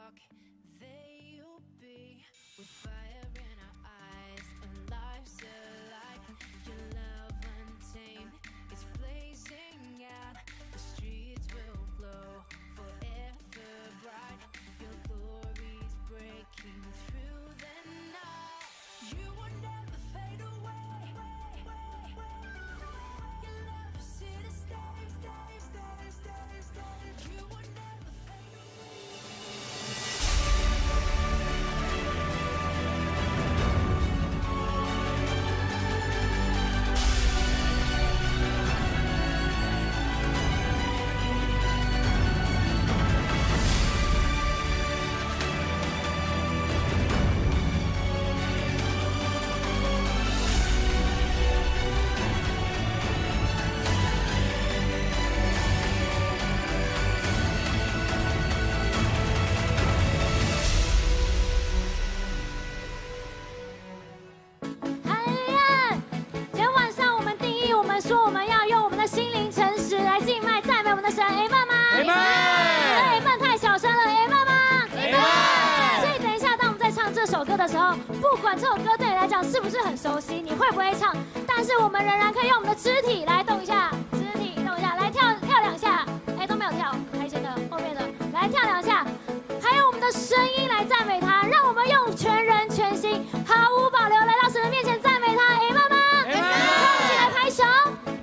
的时候，不管这首歌对你来讲是不是很熟悉，你会不会唱，但是我们仍然可以用我们的肢体来动一下，肢体动一下，来跳两下，哎都没有跳，台前的后面的来跳两下，还有我们的声音来赞美他，让我们用全人全心毫无保留来到神的面前赞美他，哎妈妈，让我们一起来拍手。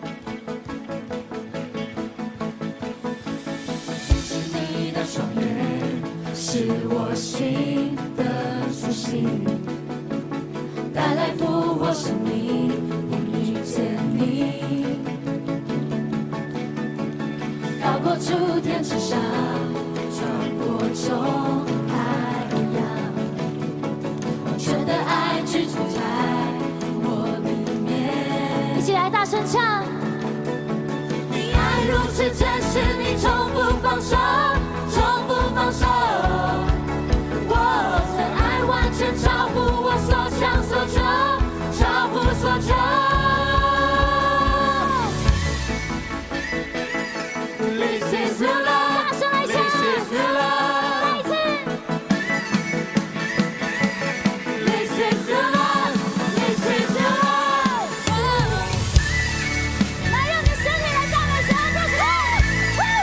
是你的双眼，是我心的苏醒，带来复活生命，我遇见你，高过诸天之上，穿过众海洋，完全的爱居住在我里面。 一起来大声唱。 你爱如此真实，你从不放手，从不放手。我的爱完全超乎我所想所求，超乎所求。This is your love， This is your love， This is your love，This is your love。 来，让你的身体来赞美神，就是。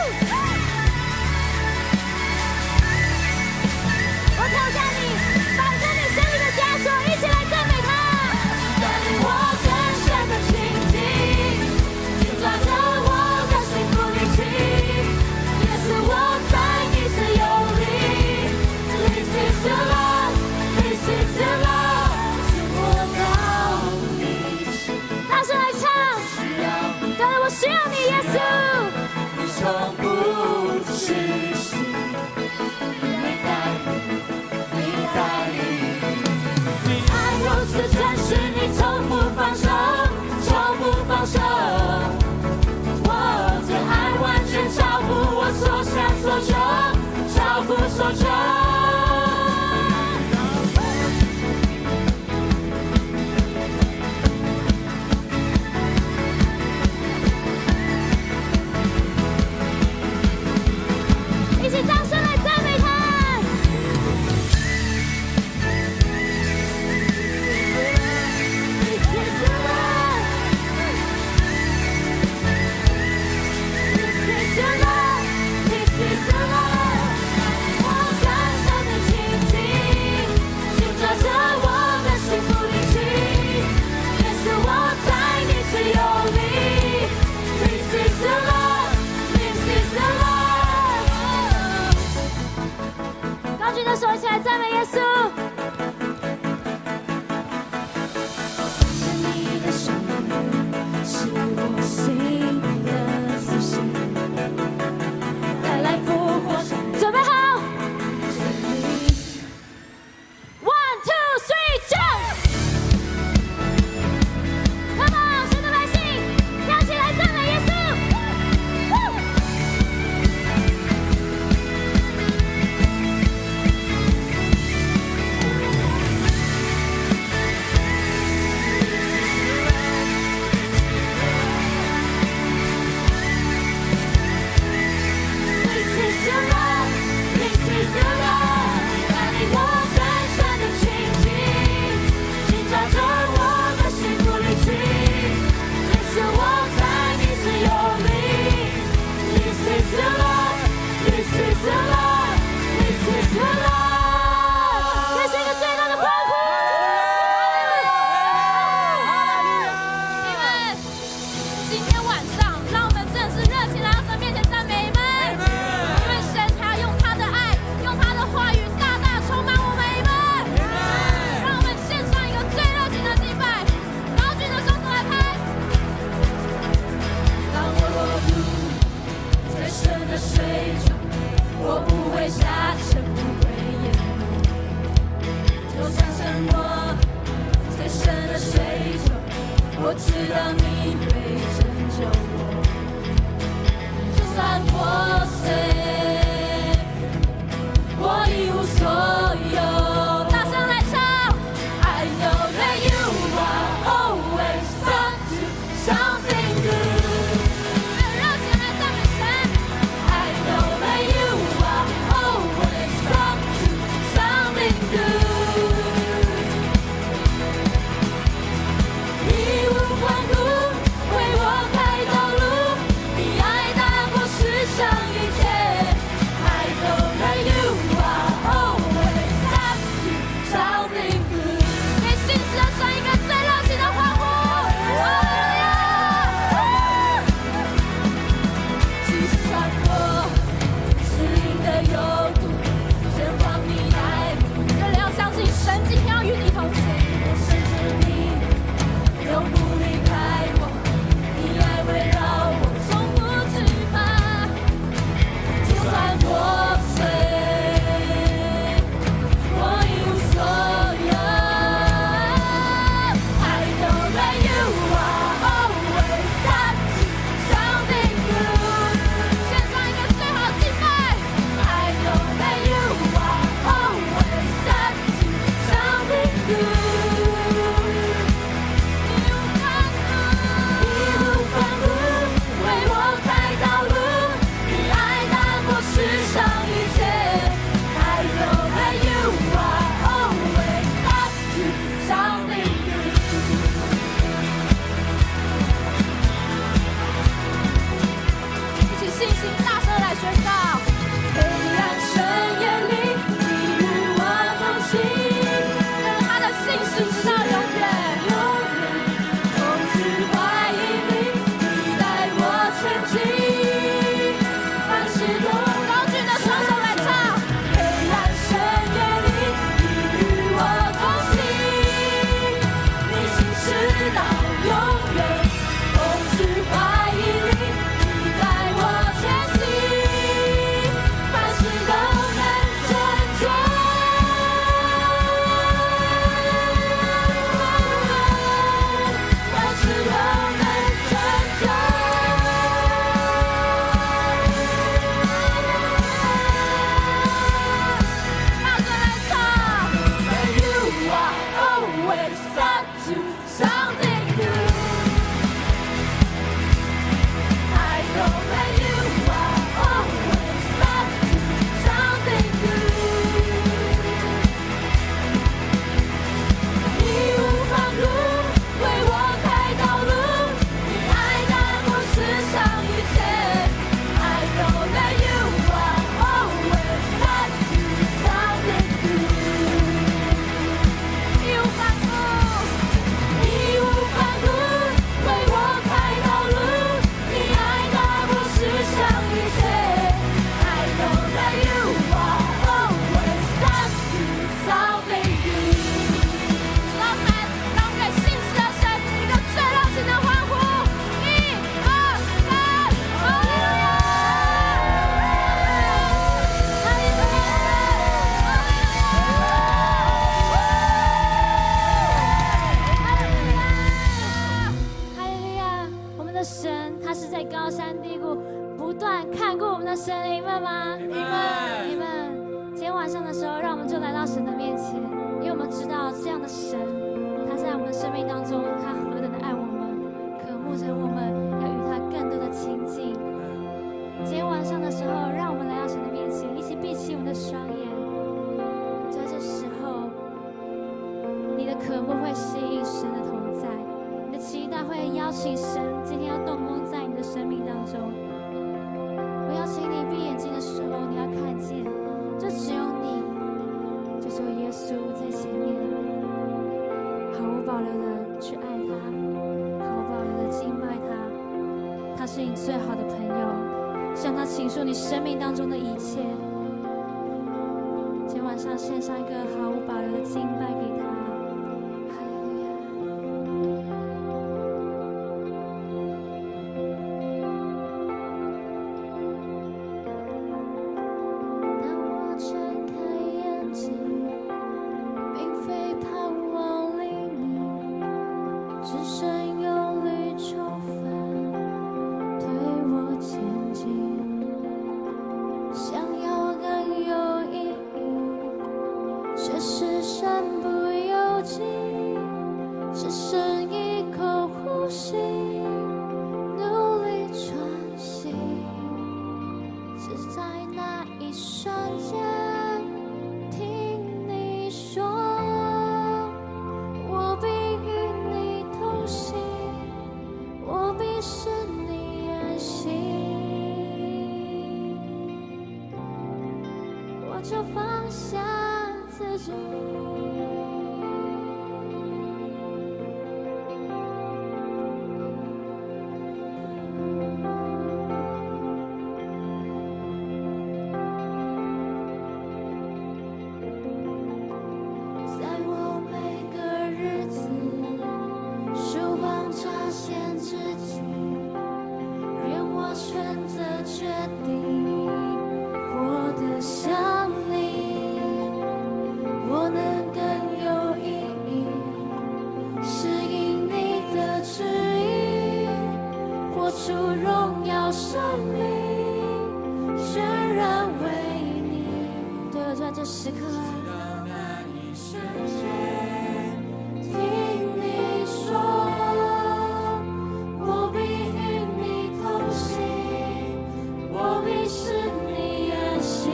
中，我不会下沉，不会淹没。就算沉没最深的水中，我知道你会拯救我。就算破碎，我一无所有。大声来唱 I know that you are always up to something good。 热情来赞美神 I know that you are always up to something good。 义无反顾为我开道路，你爱大过世上一切。I know that you are always up to something good。 给信实的神一个最热情的欢呼！即使穿过死荫的幽谷，前方你爱路。热烈要相信神今天要与你同行。我深知你永不离开我，你爱围绕我，从不惧怕。就算破碎，我一无所有。I know that you are always up to something good。 献上一个最好敬拜。I know that you are always up to something good。 义无反顾为我开道路，你爱大过世上一切。I know that you are always up to something good。 一起信心大声来宣告。黑暗深夜里，你与我同行，让他的信实直到永远。风之怀疑里，你带我前进。凡事都高举的双手来唱。黑暗深夜里，你与我同行，你信实到永远。风之怀疑里，你带我前行。凡事都能拯救。凡事都能拯救。大声来唱。And you are always up to something good。 I know that you are always up to something good。 义无反顾为我开道路，你爱大过世上一切。I know that you are always up to something good。 义无反顾，义无反顾为我开道路，你爱大过世上一切。I know that you are always up to something good。 数到三，让我们给信实的神一个最热情的欢呼！一、二、三，哈利路亚！哈利路亚！哈利路亚！我们的神，他是在高山低谷不断看顾我们的神，你们吗？你们，今天晚上的时候，让我们就来到神的面前，因为我们知道这样的神，他在我们的生命当中，他何等的爱我们，渴慕着我们要与他更多的亲近。今天晚上的时候，让我们来到神的面前，一起闭起我们的双眼。在这时候，你的渴慕会吸引神的同在，你的期待会邀请神今天要动工在你的生命当中。我邀请你闭眼睛的时候，你要看见，这只有你，就只有耶稣在前面，毫无保留的去爱他，毫无保留的敬拜他。他是你最好的朋友，向他倾诉你生命当中的一切。今天晚上献上一个毫无保留的敬拜给他。哈利路亚。 想要更有意义，却是身不由己，只剩一口呼吸，努力喘息，只在那一瞬间听你说，我必与你同行，我必使你安心，我就放下自己。在我每个日子曙光乍现之际，愿我选择决定活得像你，我能更有意义，适应你的旨意，活出荣耀生命，全然为你。对，在这时刻，听你说，我必与你同行，我必使你安心，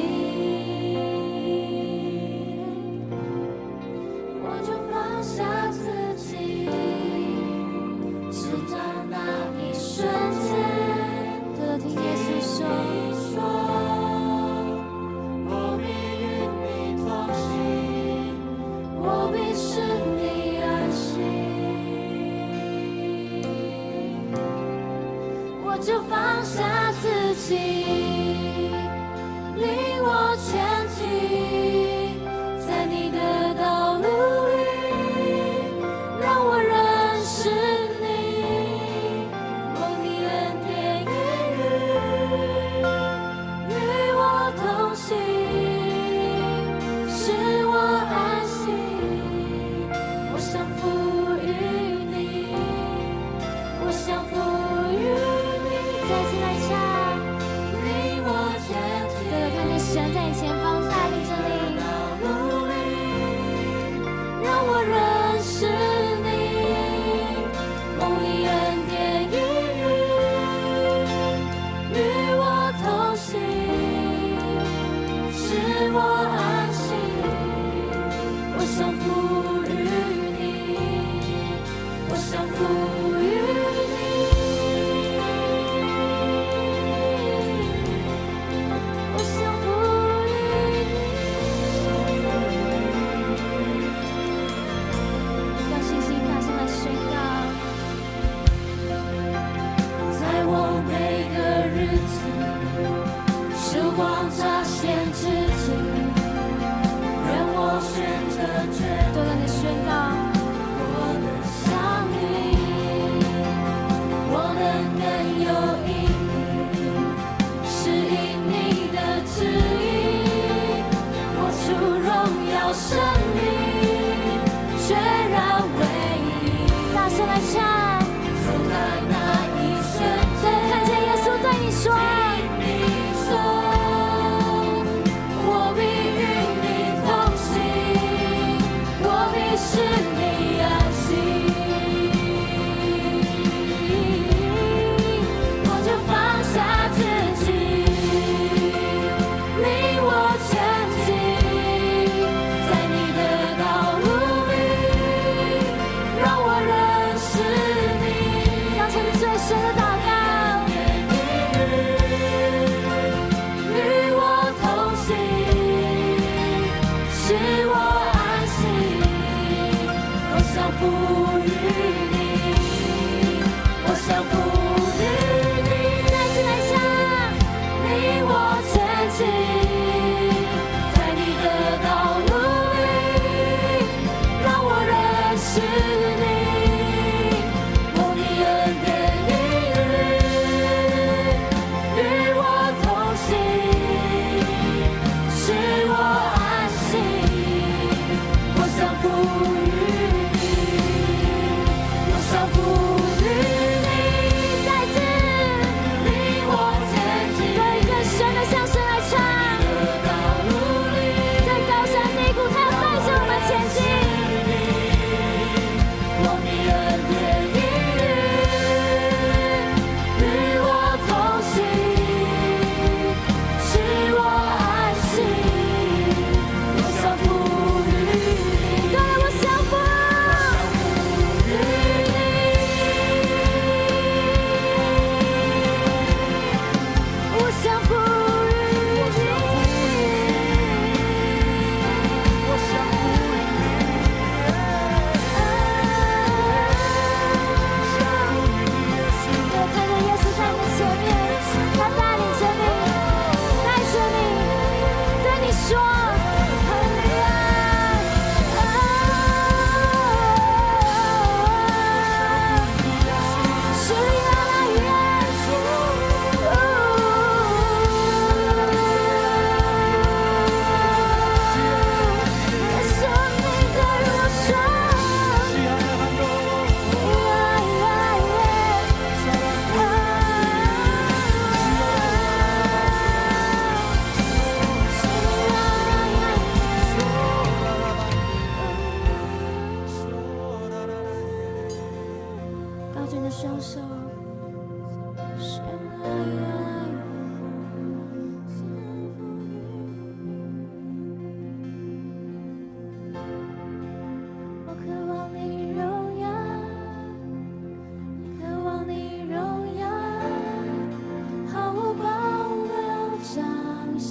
我就放下自己，直到那一瞬间，对了，听耶稣说，我必与你同行，我必使你安心，我就放下自己，领我前进，在你的道路里，让我认识你，蒙你恩典言语，与我同行，使我安心，我降服于你，我降服于你。再次来唱，领我前进。对了，看见神在你前方带领着你，路里让我认识你，蒙你恩典言语，与我同行，使我安心，我降服于你，我降服于你，我降服于你。用信心大声来宣告，在我每个日子曙光乍现之际，愿我选择决定。对了，你宣告，活得像你，我能更有意义，适应你的旨意，活出荣耀生命，全然为你。大声来唱，就在那一瞬间，看见耶稣对你说，听你说，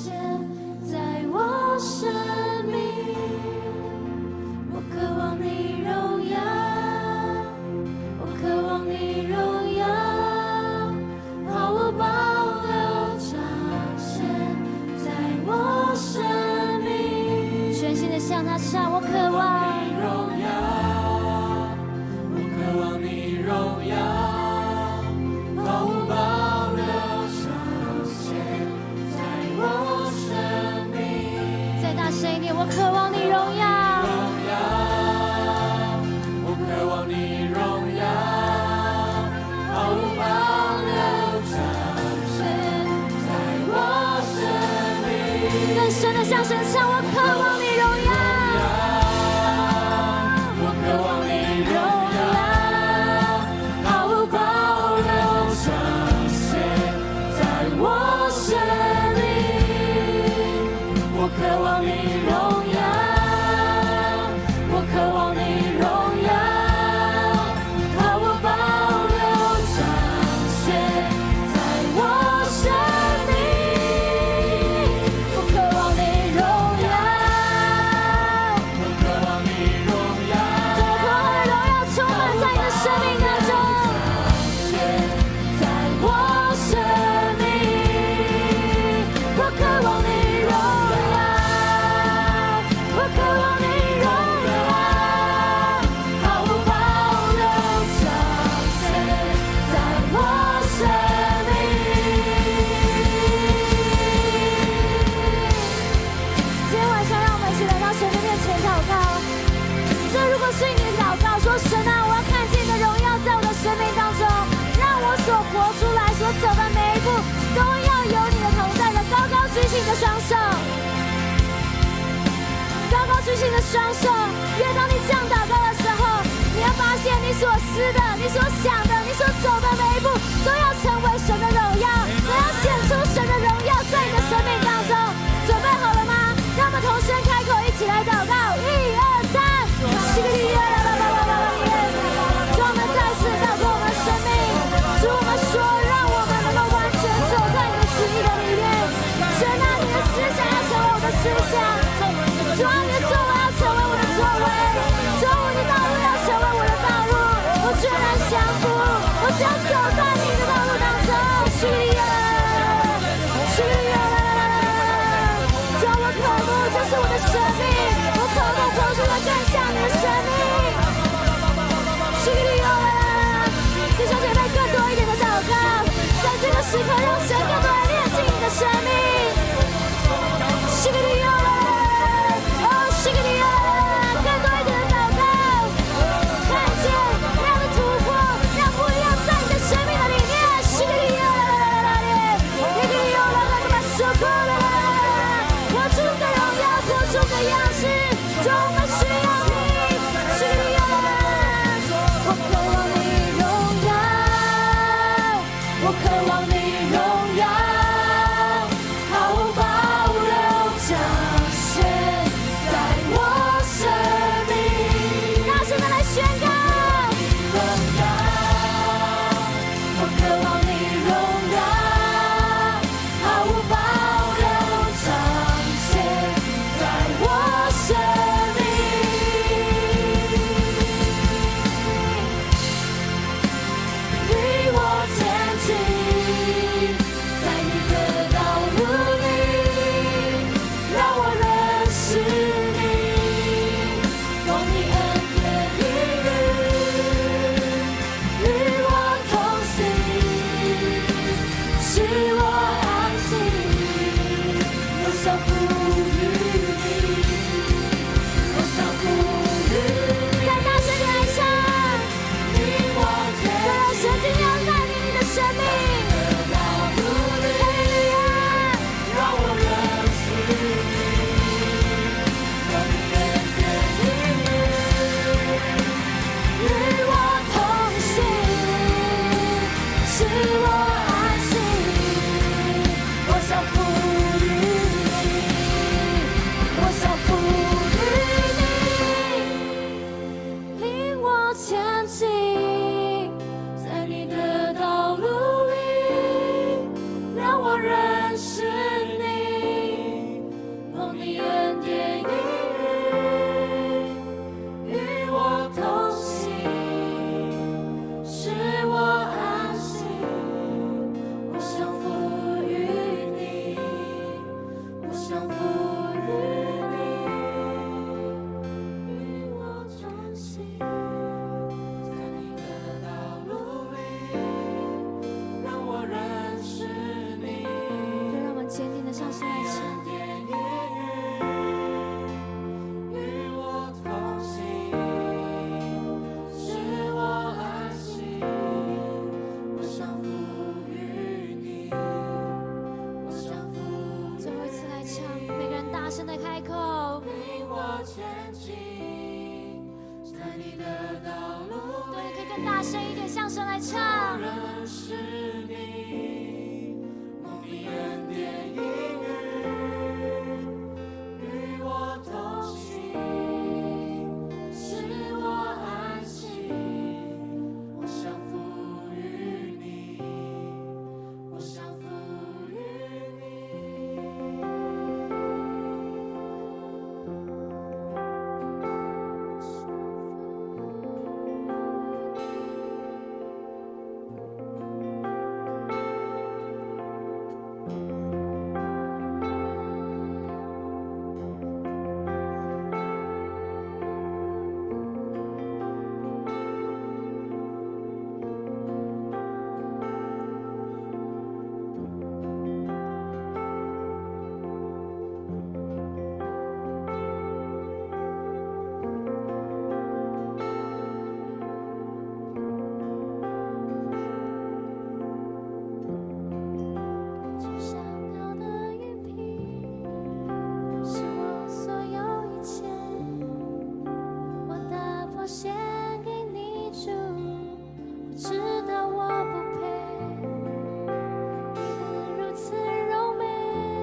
现在我生命。我渴望你荣耀，我渴望你荣耀，毫无保留彰显在我生命。 全心的向他唱，我渴望荣耀，我渴望你荣耀，毫无保留彰显在我生命。 再大声一点，我渴望你荣耀。 我渴望你荣耀，毫无保留彰显在我生命。 更深的向神唱，我渴望你荣耀。 我渴望你荣耀，毫无保留彰显在我生命。我渴望你荣耀，我渴望你荣耀，毫无保留彰显在我生命。我渴望你荣耀，我渴望你荣耀， 这渴望的荣耀充满在你的生命当中。 在我生命。我渴望你荣耀，我渴望你荣耀，毫无保留彰显在我生命。 今天晚上，让我们一起来到神的面前祷告。这如果是你的祷告，说神啊，我要看见你的荣耀在我的生命当中，让我所活出来、所走的每一步，都要有你的同在的。高高举起你的双手，高高举起你的双手。越当你这样祷告的时候，你要发现你所思的、你所想的、你所走的每一步，都要成为神的荣耀，都要显出神的荣耀在你的生命当中。准备好了吗？让我们同声开口，一起来祷告。1、2、3，主，我们再次祷告我们的生命。主，我们说，让我们能够完全走在你的旨意的里面。神啊，你的思想要成为我的思想，主啊，你的作为要成为我的作为，主啊，你的道路要成为我的道路。我全然降服，我只要走在你的道路当中。主啊，我渴慕，这是我的生命，我渴慕活出来更像你的生命。弟兄姐妹，更多一点的祷告，在这个时刻，让神更多人炼净你的生命。更多一点的祷告，看见那样的突破，让不一样在你的生命的里面。活出个荣耀，活出个样式。 降服于你，与我同行，在你的道路里，让我认识你。 就让我们坚定的向神来唱。 与我同行，使我安息。我降服于你，我降服。 最后一次来唱，每个人大声的开口。 领我前进，在你的道路对，你可以更大声一点，向神来唱。 认识你，蒙你恩典应允，与我同行，使我安息。我降服于你，我降服于你。 最想要的雨披，是我所有一切，我的奉献给你主，我知道我不配，你的如此柔美，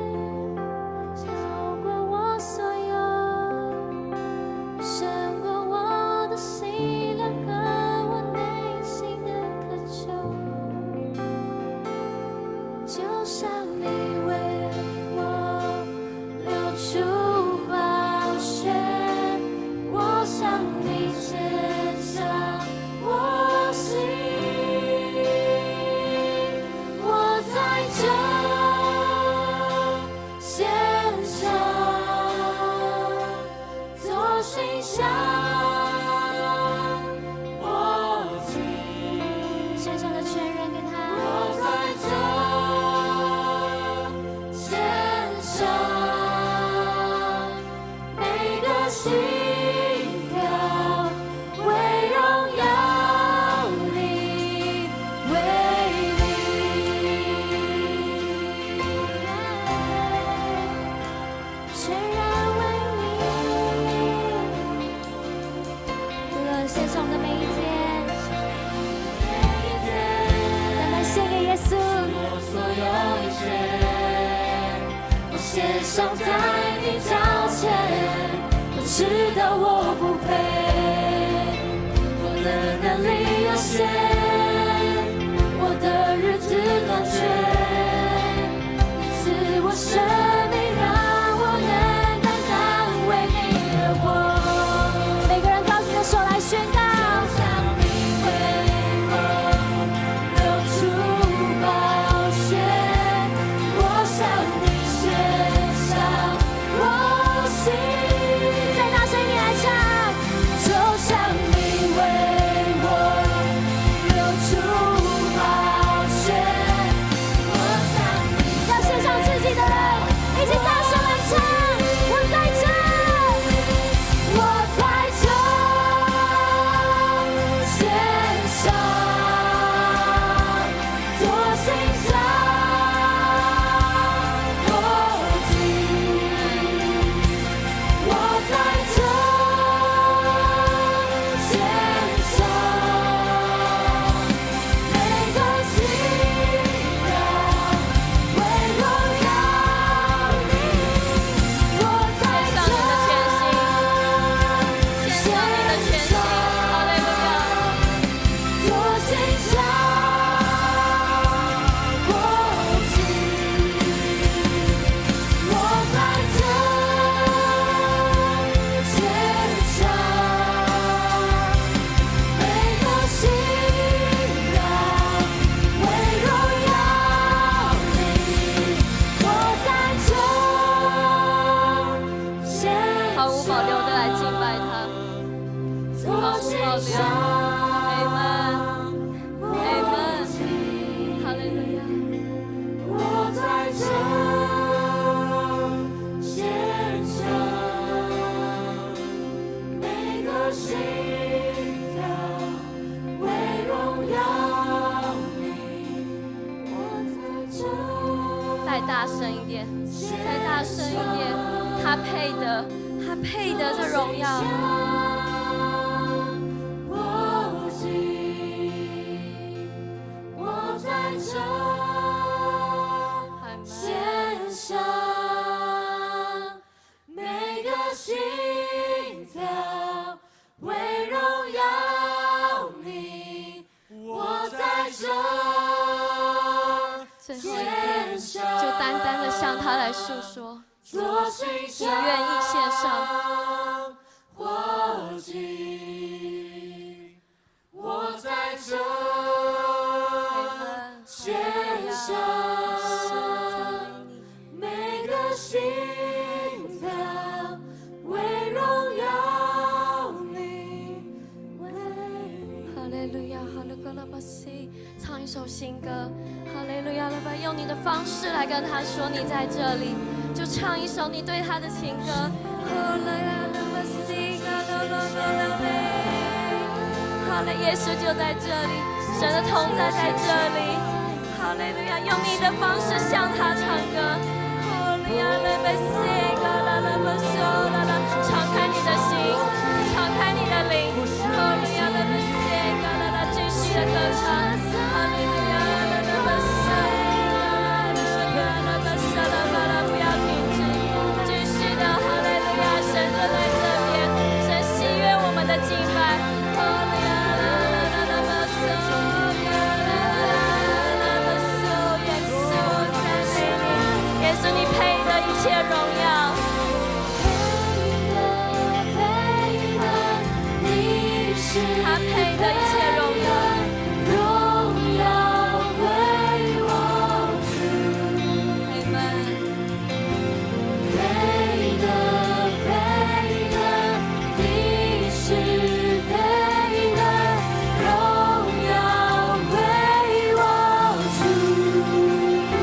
超过我所有，胜过我的喜乐和我内心的渴求。就像你为我流出宝血，我向你献上我心，我在这献上做馨香我敬，献上的全人给他。 我在这献上每个心跳，为荣耀你，为你， 全然为你，主献上我们的每一天，单单献给耶稣。 我所有一切，我献上在你脚前。我知道我不配，我的能力有限，我的日子短缺，你赐我生命，让我能单单为你而活。 每个人高举着手来宣告。 像你为我流出宝血，我向你献上我心。 再大声一点来唱。 就像你为我再大声一点，再大声一点，他配的，他配的这荣耀。我在这献上每个心跳，为荣耀你。我在这。最后一遍，就单单的向他来诉说，你愿意献上。我在这献上每个心跳，为荣耀你。哈利路亚，哈利路亚，巴西，唱一首新歌。哈利路亚！用你的方式来跟他说你在这里，就唱一首你对他的情歌。好了，耶稣就在这里，神的同在在这里。哈利路亚！用你的方式向他唱歌。敞开你的心，敞开你的灵。继续的歌唱。哈利路亚！一切荣耀，他配的一切荣耀，荣耀归我主。你们配的，你是配的，荣耀归我主。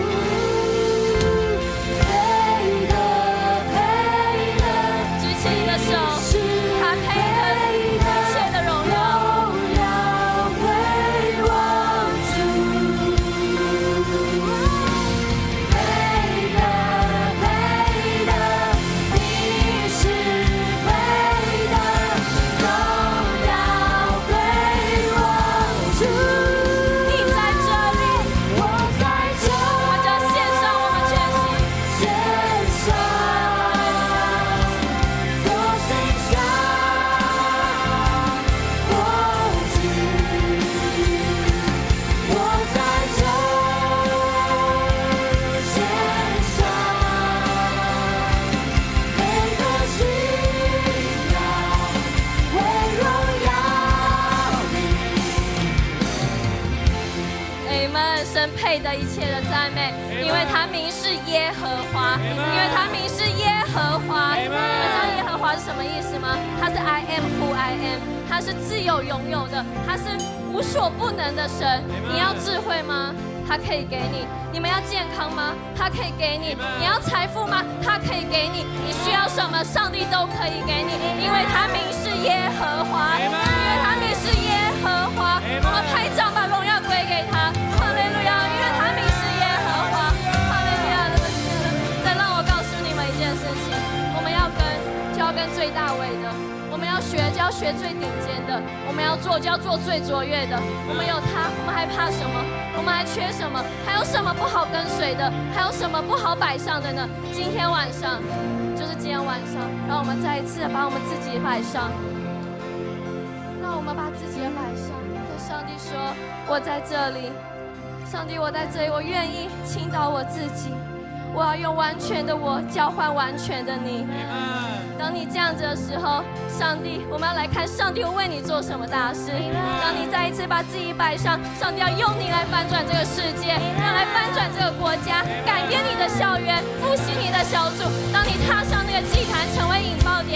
配的一切的赞美，因为他名是耶和华，因为他名是耶和华。你们知道耶和华是什么意思吗？他是 I am who I am， 他是自有拥有的，他是无所不能的神。你要智慧吗？他可以给你。你们要健康吗？他可以给你。你要财富吗？他可以给你。你需要什么，上帝都可以给你，因为他名是耶和华，因为他名是耶和华。我们拍掌，把荣耀归给他。哈利路亚，因为他名是耶和华。哈利路亚。再让我告诉你们一件事情，我们就要跟最大位的。我们要学，就要学最顶尖的；我们要做，就要做最卓越的。我们有他，我们还怕什么？我们还缺什么？还有什么不好跟随的？还有什么不好摆上的呢？今天晚上，就是今天晚上，让我们再一次把我们自己摆上，让我们把自己摆上，跟上帝说：我在这里，上帝，我在这里，我愿意倾倒我自己，我要用完全的我交换完全的你。当你这样子的时候，上帝，我们要来看上帝会为你做什么大事。当你再一次把自己摆上，上帝要用你来翻转这个世界，要来翻转这个国家，改变你的校园，复兴你的小组。当你踏上那个祭坛，成为引爆点，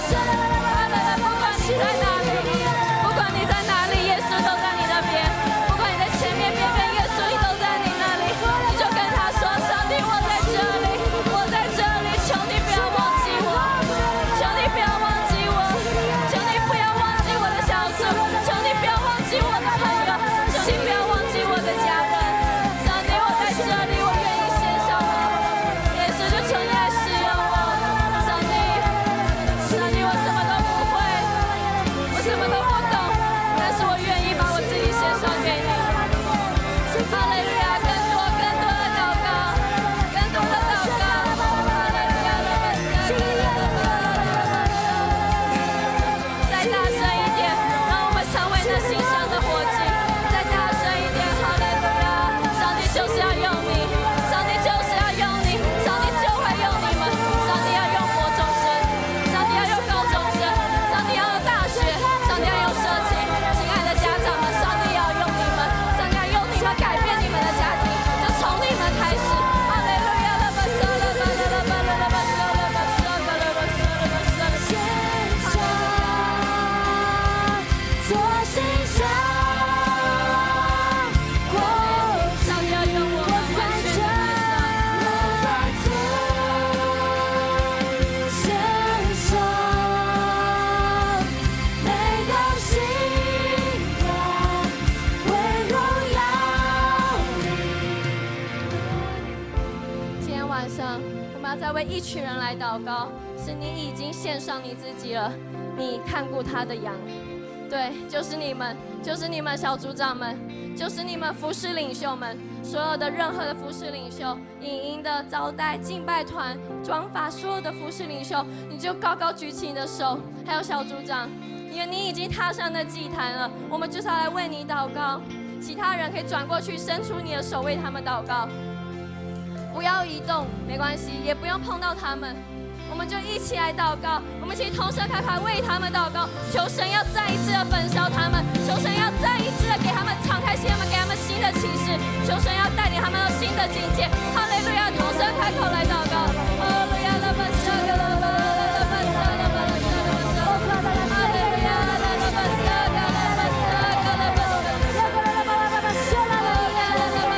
为一群人来祷告，是你已经献上你自己了，你看顾他的羊。对，就是你们，就是你们小组长们，就是你们服事领袖们，所有的任何的服事领袖、影音的招待、敬拜团、装法，所有的服事领袖，你就高高举起你的手，还有小组长，因为你已经踏上那祭坛了，我们就是要来为你祷告。其他人可以转过去，伸出你的手为他们祷告，不要移动，没关系，也不用碰到他们。我们就一起来祷告，我们一起同声开口为他们祷告，求神要再一次的焚烧他们，求神要再一次的给他们敞开心门，给他们新的启示，求神要带领他们到新的境界。哈利路亚，同声开口来祷告。哈利路亚，拉巴沙格拉巴拉巴沙拉巴拉沙拉巴沙，哈利路亚，拉巴沙格拉巴沙格拉巴沙，拉巴拉巴沙拉巴拉拉巴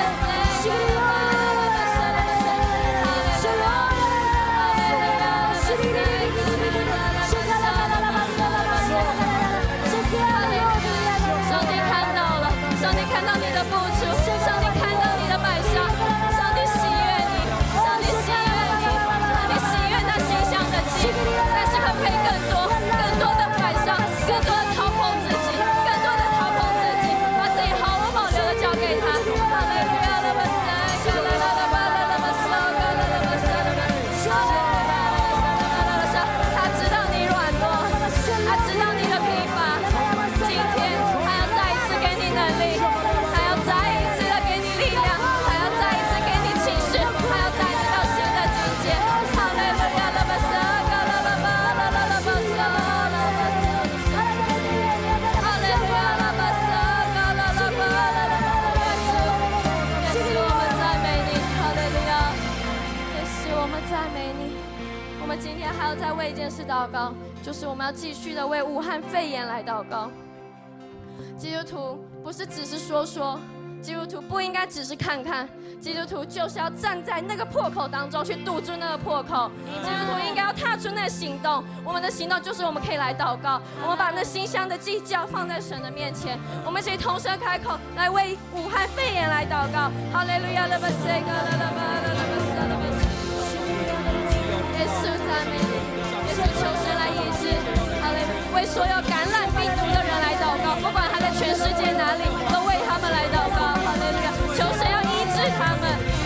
上帝看到你的付出，上帝看到你的摆上，上帝喜悦你，上帝喜悦你，上帝喜悦那馨香的祭，但是可不可以更多的摆上，更多的操控自己，更多的操控自己，把自己毫无保留的交给他。哈利路亚，拉巴塞，嘎啦啦啦巴啦啦巴沙，嘎啦啦巴沙啦巴，哈利路亚，拉巴沙，他知道你软弱，他知道你的疲乏，今天他要再一次给你能力。还要再一次的给你力量，还要再一次给你启示，还要带你到新的境界。哈利路亚，拉巴沙，嘎啦啦巴啦啦啦巴沙，哈利路亚，拉巴沙，嘎啦啦巴啦啦啦。耶稣，我们赞美你，哈利路亚。耶稣，我们赞美你。我们今天还要再为一件事祷告，就是我们要继续的为武汉肺炎来祷告。基督徒不是只是说说，基督徒不应该只是看看，基督徒就是要站在那个破口当中去堵住那个破口。基督徒应该要踏出那个行动，我们的行动就是我们可以来祷告，我们把那馨香的祭教放在神的面前，我们一起同声开口来为武汉肺炎来祷告。哈利路亚，拉巴塞嘎啦啦巴啦啦巴沙啦巴沙。耶稣赞美你，耶稣求神来医治，哈利路亚，为所有感染病毒的人来祷告，不管他在全世界哪里，都为他们来祷告，哈利路亚，求神要医治他们，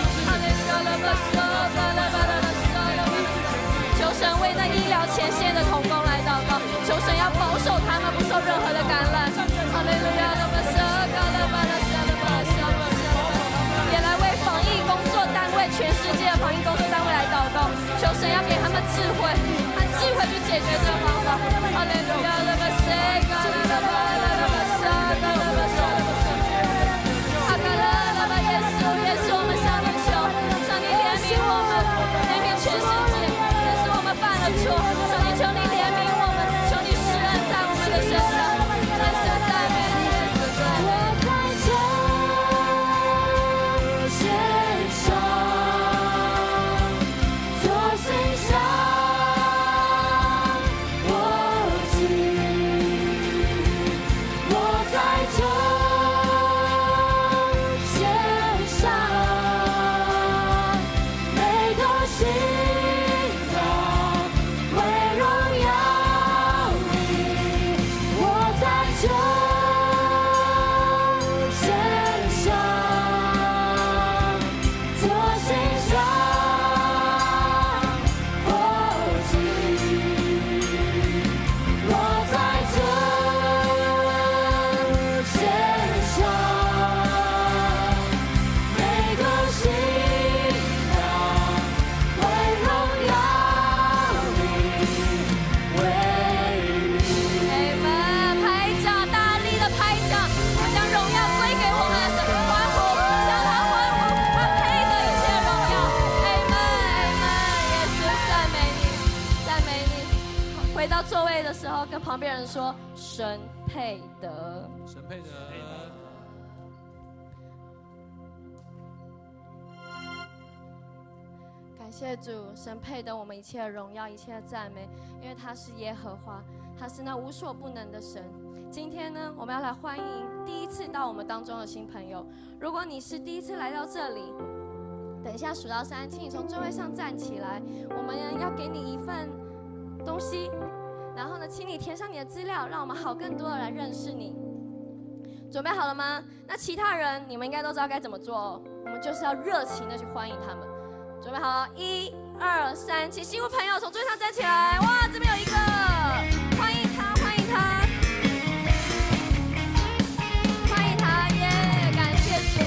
跟旁边人说神配得。 神配得。 感谢主，神配得我们一切的荣耀，一切的赞美，因为他是耶和华，他是那无所不能的神。今天呢，我们要来欢迎第一次到我们当中的新朋友。如果你是第一次来到这里，等一下数到3，请你从座位上站起来。我们要给你一份东西，然后呢，请你填上你的资料，让我们好更多的来认识你。准备好了吗？那其他人你们应该都知道该怎么做哦。我们就是要热情的去欢迎他们。准备好了，1、2、3，请新朋友从座位上站起来。哇，这边有一个，欢迎他，欢迎他，欢迎他，耶！感谢主。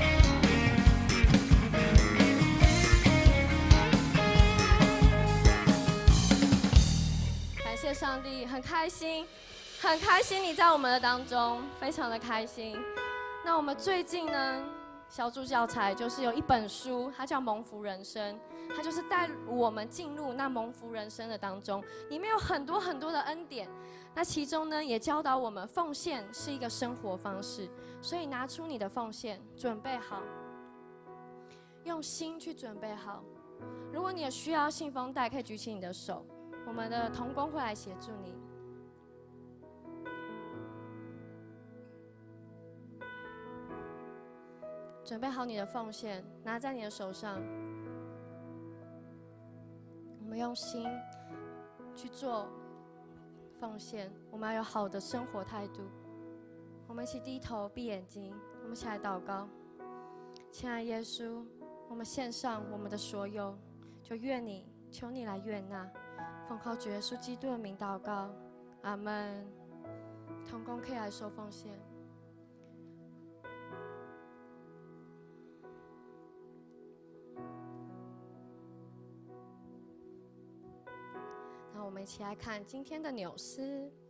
感谢上帝，很开心，很开心你在我们的当中，非常的开心。那我们最近呢，小组教材就是有一本书，它叫《蒙福人生》，它就是带我们进入那蒙福人生的当中，里面有很多很多的恩典。那其中呢，也教导我们奉献是一个生活方式，所以拿出你的奉献，准备好，用心去准备好。如果你有需要信封袋，可以举起你的手，我们的同工会来协助你。准备好你的奉献，拿在你的手上。我们用心去做奉献，我们要有好的生活态度。我们一起低头闭眼睛，我们一起来祷告。亲爱的耶稣，我们献上我们的所有，就求你来悦纳。奉靠主耶稣基督的名祷告，阿们。同工可以来收奉献。那我们一起来看今天的纽斯。